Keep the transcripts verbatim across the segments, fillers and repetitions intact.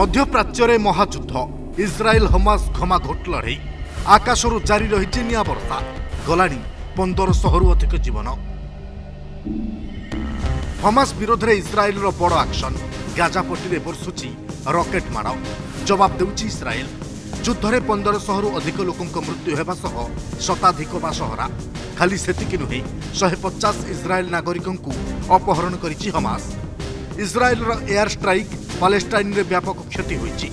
मध्यप्राच्य महायुद्ध इस्राएल हमास घमाघोट लड़ई आकाशरू जारी रही निया वर्षा गलानी पंदर शहरु अधिक जीवन। हमास विरोध में इस्राएल बड़ एक्शन गाजापट्टी बर्षुची रॉकेट माड़ जवाब देउची इस्राएल। युद्ध में पंदर शहरु अधिक लोकों मृत्यु होगा सह शताधिक बासहरा खाली सेतिकी नुहे शहे पचास इस्राएल नागरिकों अपहरण करिछि Hamas. Israel air strike Palestine रे व्यापक क्षति होइछि।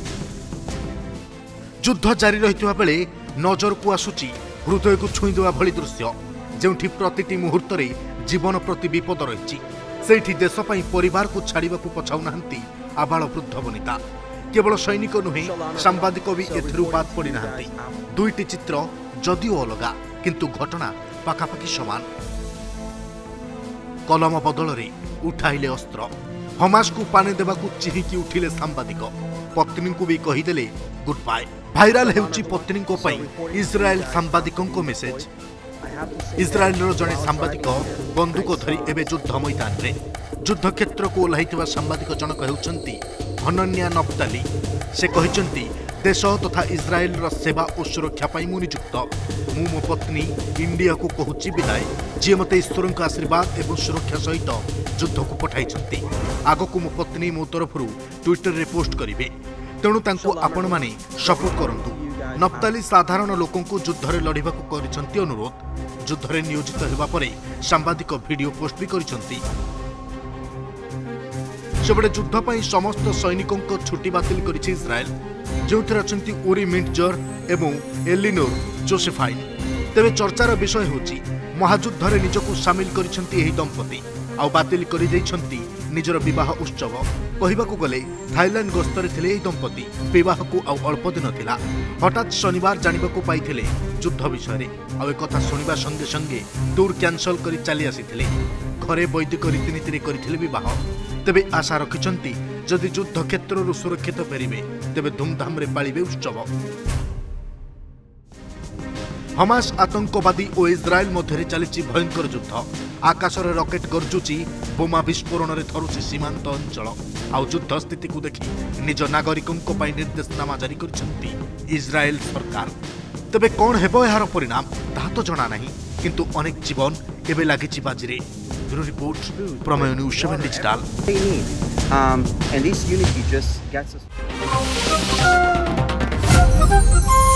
युद्ध जारी रहितबा बेले नजर को आसुची हृदय को छुई देवा भली दृश्य जेउठी प्रतिटी मुहूर्त रे जीवन प्रति विपद रहिछि। सेठी देश पई परिवार को छाड़ीबा को पछाउ नाहंती आबाल वृद्ध वनिता। केवल सैनिक नुहे सांबादिक भी एथिरु बाद पड़ी नाहंती। दुईटी चित्र जदिओ अलगा किंतु घटना पाखापाखि समान। कलम बदल रे उठाइले अस्त्र हमास को पाने देवाकू चिहिकी उठिले सांबादिक पत्नी को भी कहीदेले गुड बाय। भाइराल हेउची पत्नी को पई इस्राएल सांबादिकों को मेसेज। इस्राएल जड़े सांबादिक बंदूक धरी एवं युद्ध मैदान रे युद्ध क्षेत्र को ओह्लाइथिबा सांबादिक जनक हेउचंती हनन्या नप्ताली। से कहिचंती देश तथा इस्राएल सेवा और सुरक्षा पाई मु नियुक्त मु मो पत्नी इंडिया को कहूची विदाय जी मते ईश्वर का आशीर्वाद एवं सुरक्षा सहित युद्ध को पठाई। आग को मो पत्नी मो तरफ ट्विटर रे पोस्ट करिवे तेणु तांको आपण माने सपोर्ट करंतु। नप्ताली साधारण लोकों को युद्ध रे लड़िबा को करिसंती अनुरोध। युद्ध रे नियोजित हेबा परे सांबादिक वीडियो पोस्ट भी करिसंती। सेबडे युद्ध पई समस्त सैनिकों को छुट्टी बातिल करिछि इस्राएल जोथर अछंती उरी मिंटजर एवं एलिनोर जोसेफाइन। तेबे चर्चार विषय होछि महायुद्ध रे निजको शामिल करिसंती एही दंपति आउ बातिल करि दैछंती निजर विवाह उत्सव। कहिबाकू गले थाईलैंड गस्तरे थिले एही दंपति विवाह को आउ अल्प दिन थिला। हठात शनिवार जानिबाकू पाइथिले युद्ध विषय रे आउ एकथा सुनिबा संगे संगे टूर कैंसल करि चली आसीथिले। घरे वैदिक रीतिनीति रे करिथिले विवाह। तेबे आशा रखिछंती जदि युद्ध क्षेत्रରୁ सुरक्षित फेरिबे तेबे धूमधाम रे पालिबे उत्सव। हमास आतंकवादी और इस्राएल मध्य चली भयंकर युद्ध। आकाश रे रॉकेट गरजुची बोमा विस्फोरण रे थरुची सीमांत अंचल। आउ युद्ध स्थिति को देखि निज नागरिकों को पाई निर्देशनामा जारी करिसंती इस्राएल सरकार। तेबे कोन हेबो एहार परिणाम ताहा तो जणा नाही किंतु अनेक जीवन एबे लागिछि बाजिरे। Bureau report Prameya news seven digital. Um, and this unity just gets us.